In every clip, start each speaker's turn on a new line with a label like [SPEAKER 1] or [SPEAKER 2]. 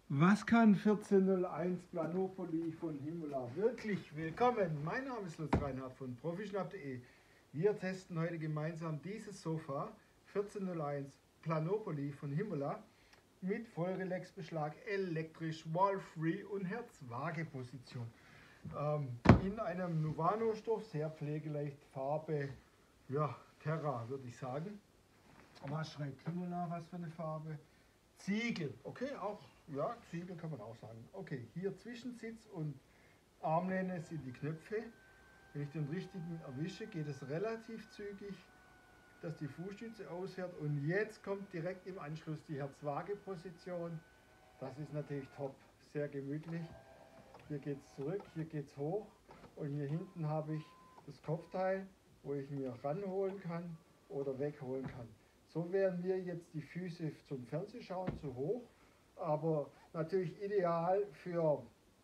[SPEAKER 1] Was kann 1401 Planopoli von Himula? Wirklich willkommen! Mein Name ist Lutz Reinhardt von Profischnapp.de. Wir testen heute gemeinsam dieses Sofa 1401 Planopoli von Himula mit Vollrelax-Beschlag, elektrisch, wall-free und Herzwaageposition. In einem Nuvano-Stoff, sehr pflegeleicht, Farbe, ja, Terra würde ich sagen. Was schreibt Himula, was für eine Farbe? Ziegel, okay, auch, ja, Ziegel kann man auch sagen. Okay, hier Zwischensitz und Armlehne sind die Knöpfe. Wenn ich den richtigen erwische, geht es relativ zügig, dass die Fußstütze aushält. Und jetzt kommt direkt im Anschluss die Herzwaageposition. Das ist natürlich top, sehr gemütlich. Hier geht es zurück, hier geht es hoch und hier hinten habe ich das Kopfteil, wo ich mir ranholen kann oder wegholen kann. So wären mir jetzt die Füße zum Fernsehschauen zu hoch, aber natürlich ideal für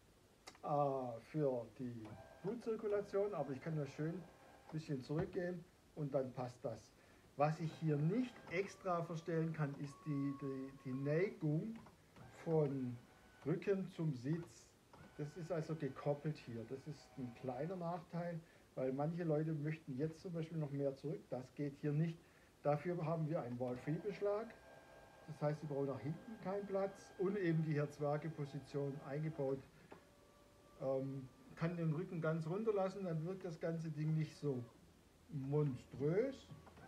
[SPEAKER 1] die Blutzirkulation, aber ich kann ja schön ein bisschen zurückgehen und dann passt das. Was ich hier nicht extra verstellen kann, ist die Neigung von Rücken zum Sitz. Das ist also gekoppelt hier. Das ist ein kleiner Nachteil, weil manche Leute möchten jetzt zum Beispiel noch mehr zurück. Das geht hier nicht. Dafür haben wir einen Wall-Free-Beschlag. Das heißt, Sie brauchen nach hinten keinen Platz und eben die Herzwaageposition eingebaut. Kann den Rücken ganz runterlassen, dann wirkt das ganze Ding nicht so monströs.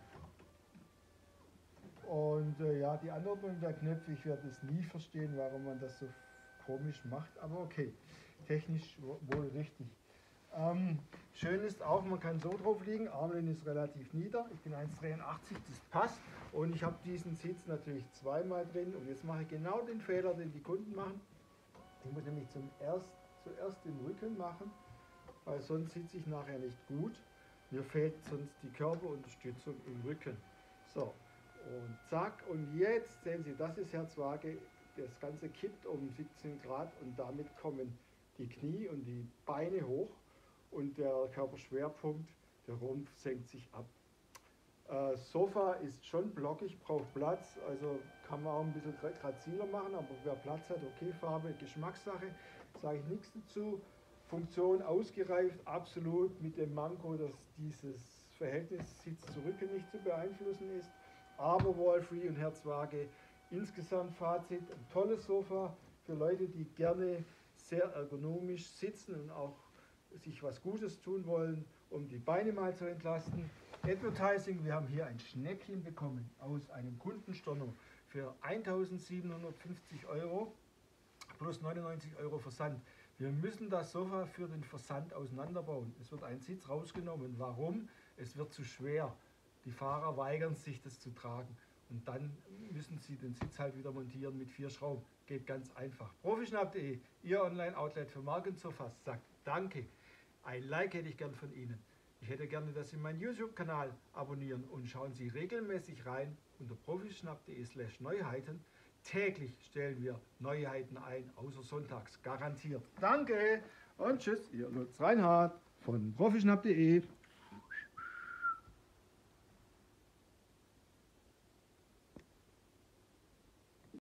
[SPEAKER 1] Und ja, die Anordnung der Knöpfe, ich werde es nie verstehen, warum man das so komisch macht, aber okay, technisch wohl richtig. Schön ist auch, man kann so drauf liegen, Armlehne ist relativ nieder, ich bin 1,83, das passt und ich habe diesen Sitz natürlich zweimal drin und jetzt mache ich genau den Fehler, den die Kunden machen. Ich muss nämlich zuerst den Rücken machen, weil sonst sitze ich nachher nicht gut. Mir fehlt sonst die Körperunterstützung im Rücken. So, und zack, und jetzt sehen Sie, das ist Herzwaage, das Ganze kippt um 17 Grad und damit kommen die Knie und die Beine hoch und der Körperschwerpunkt, der Rumpf senkt sich ab. Sofa ist schon blockig, braucht Platz, also kann man auch ein bisschen graziler machen, aber wer Platz hat, okay, Farbe, Geschmackssache, sage ich nichts dazu. Funktion ausgereift, absolut, mit dem Manko, dass dieses Verhältnis Sitz zu Rücken nicht zu beeinflussen ist. Aber Wall-Free und Herzwaage, insgesamt Fazit, ein tolles Sofa für Leute, die gerne sehr ergonomisch sitzen und auch sich was Gutes tun wollen, um die Beine mal zu entlasten. Advertising, wir haben hier ein Schnäppchen bekommen aus einem Kundenstorno für 1.750 € plus 99 € Versand. Wir müssen das Sofa für den Versand auseinanderbauen. Es wird ein Sitz rausgenommen. Warum? Es wird zu schwer. Die Fahrer weigern sich, das zu tragen. Und dann müssen sie den Sitz halt wieder montieren mit 4 Schrauben. Geht ganz einfach. Profischnapp.de, Ihr Online-Outlet für Markensofas, sagt Danke. Ein Like hätte ich gern von Ihnen. Ich hätte gerne, dass Sie meinen YouTube-Kanal abonnieren und schauen Sie regelmäßig rein unter profischnapp.de/Neuheiten. Täglich stellen wir Neuheiten ein, außer sonntags, garantiert. Danke und tschüss, Ihr Lutz Reinhardt von profischnapp.de.